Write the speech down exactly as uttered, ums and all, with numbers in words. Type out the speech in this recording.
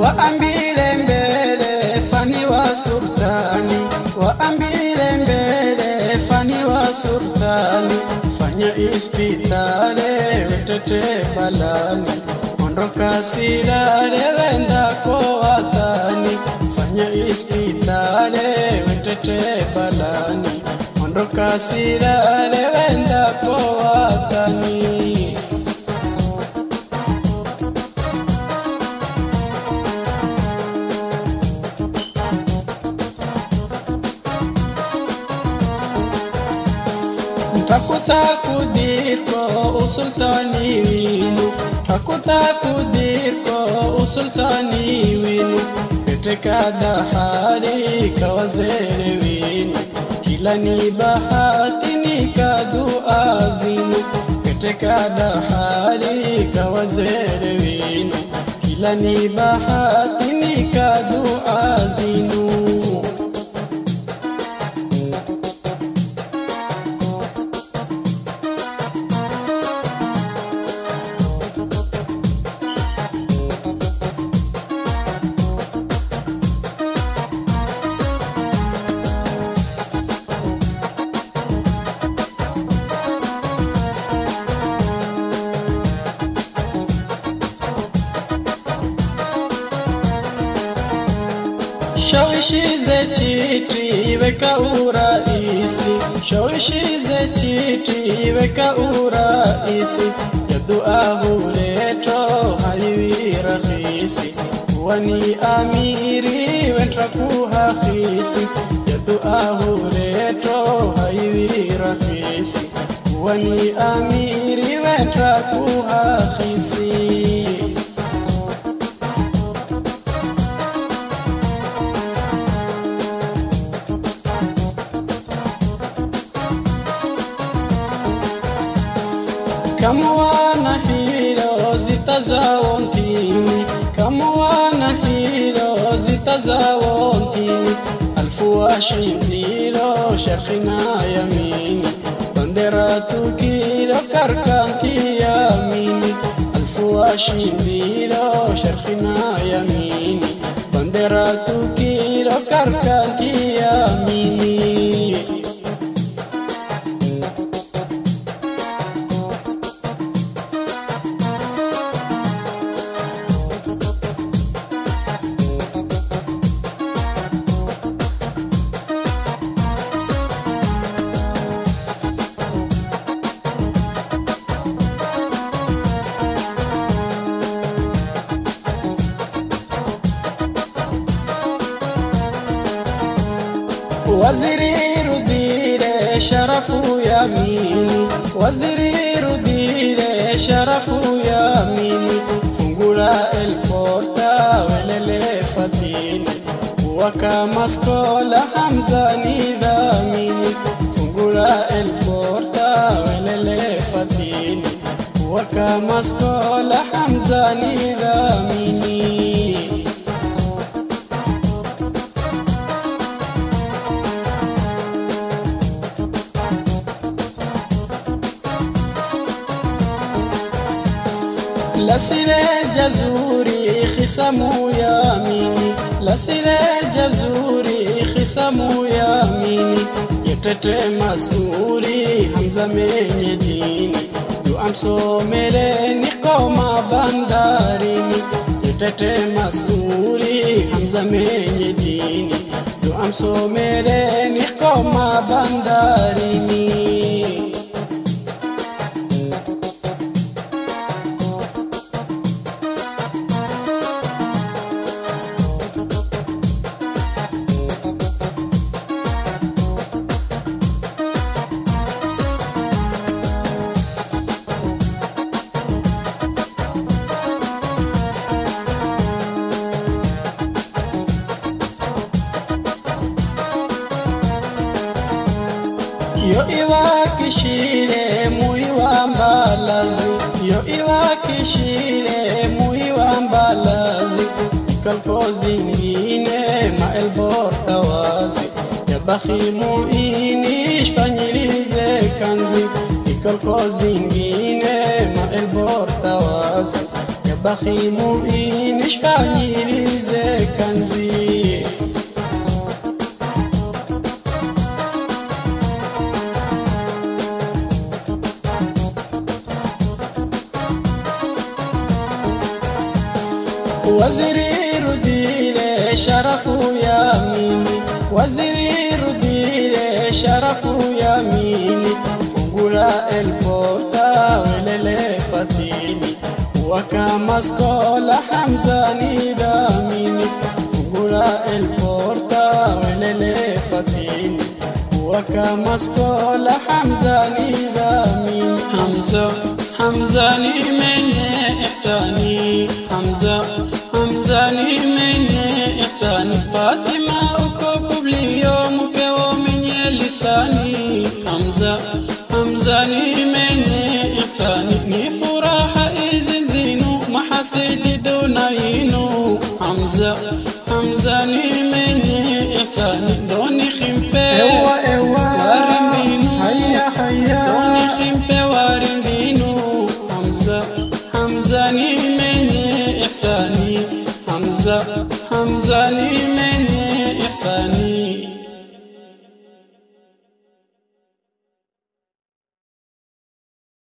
Waambile mbele fani wa sultani, waambile mbele fani wa sultani. Fanya ispitale wetete balani, ondoka silale wenda kwa watani. Fanya ispitale wetete balani, ondoka silale wenda kwa watani. Takuta kudirko usultani winu, takuta kudirko usultani winu. Peteka dahari kawazere winu, kila ni bahati ni kadua zinu. Peteka dahari kawazere winu, kila ni bahati ni kadua zinu. Shawishize chiti weka uraisi, shawishize chiti weka uraisi. Ya dua huleto haiwi rahisi, wani amiri wentra kuhafisi. Ya dua huleto haiwi rahisi, wani amiri wentra kuhafisi. Kamuana hilo zitazawontini, kamuana hilo zitazawontini. Alfu ashinzilo shakhina yamini, bandera tukilo karkanti yamini. Alfu ashinzilo shakhina yamini, bandera tukilo karkanti yamini. Waziri rudire sharafu yamini, waziri rudire sharafu yamini. Fungula el porta welele fatini, waka maskola Hamza nidhamini. Fungula el porta welele fatini, waka maskola Hamza nidhamini. Lasile jazuri khisamu yamini, lasile jazuri khisamu yamini. Yetete masuri Hamza menye dini, dua msomele nikoma bandarini. Yetete masuri Hamza menye dini, dua msomele nikoma bandarini. Yo iwa kishire muiwa mbalazi, yo iwa kishire muiwa mbalazi. Ikalko zingine maelbo tawazi, ya bakhi muini shfanyilize kanzi. Ikalko zingine maelbo tawazi, ya bakhi muini shfanyilize kanzi. Waziri rudile sharafu ya mini, waziri rudile sharafu ya mini, fungula el porta welele fatini, waka maskola Hamza nidamini, fungula el porta welele fatini, waka maskola Hamza nidamini. Hamza Hamza ni menye ihsani, Hamza Hamza ni menye ihsani, Fatima uko kublio mkeo menye lisani. Hamza Hamza ni menye ihsani, ni furaha izinzinu mahasidi dunayinu. Hamza Hamza ni menye ihsani, doni khimpe ewa ewa warindinu, haya haya doni khimpe warindinu. Hamza Hamza ni menye ihsani, Hamza Hamza ni menye ihsani.